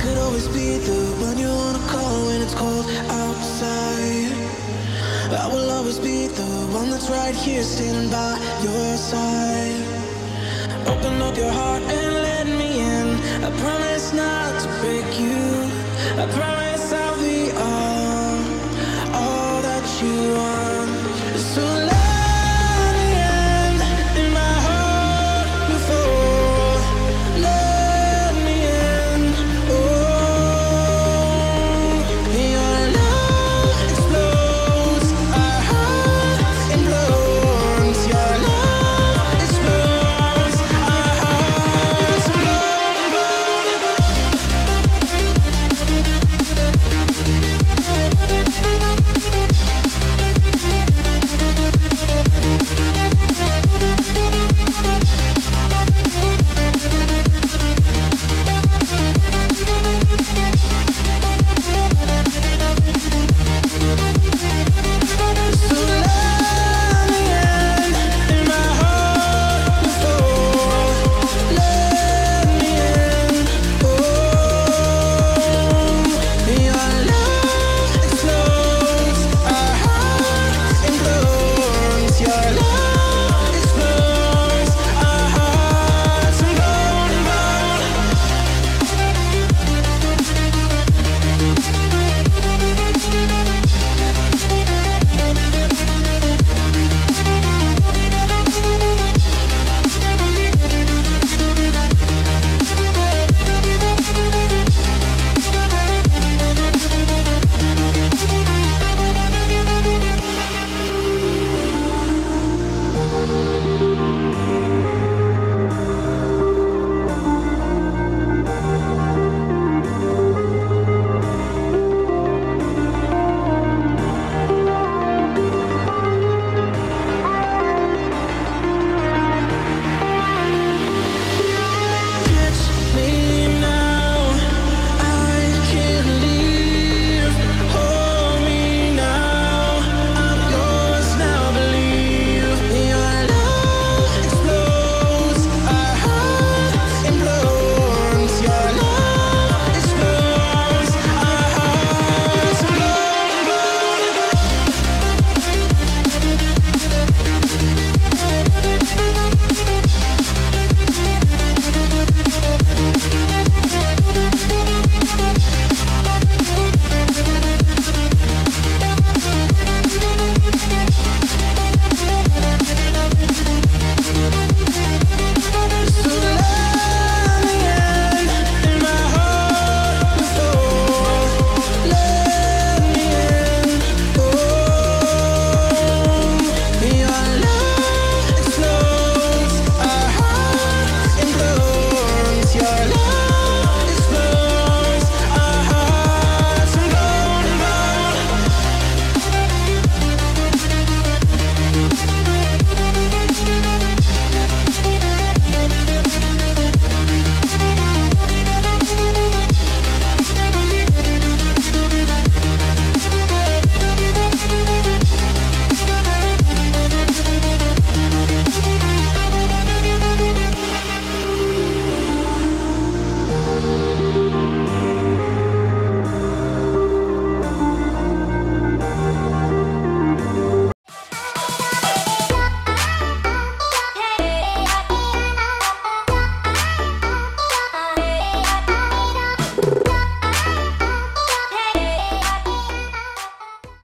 could always be the one you wanna call when it's cold outside. I will always be the one that's right here standing by your side. Open up your heart and let me in. I promise not to break you. I promise